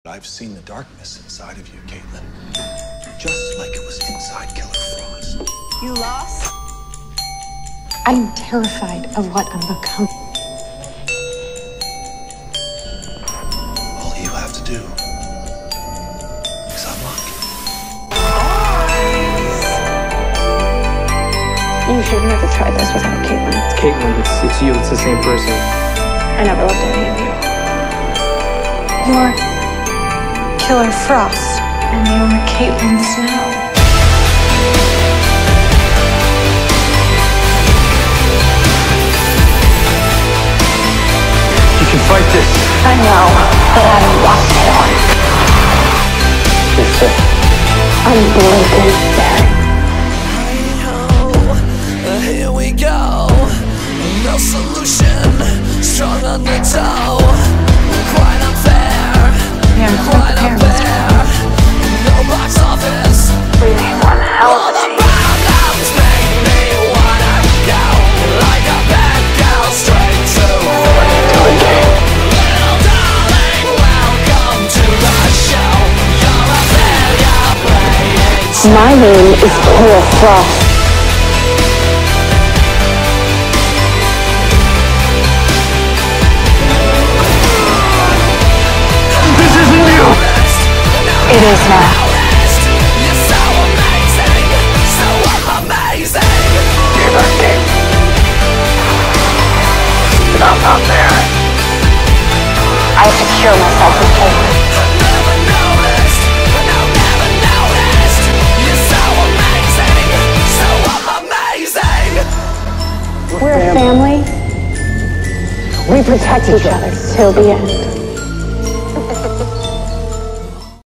I've seen the darkness inside of you, Caitlin. Just like it was inside Killer Frost. You lost? I'm terrified of what I'm becoming. All you have to do is unlock it. You should never try this without Caitlin. It's Caitlin. It's you. It's the same person. I never loved any of you. You're Killer Frost, and you're Caitlin Snow. You can fight this. I know, but I don't want to. You're sick. I'm broken, Barry. Here we go. No solution. Strong on the toe. Quite unfair. Yeah, Quite unfair. No box office. We made one hell of a team. My name is Killer Frost. This isn't you. It is now. You're so amazing, so amazing. You're not Kate. And I'm not there. I have to cure myself with Caitlin. Never noticed, no, never noticed. You're so amazing, so amazing. We're a family. We protect each other till the end.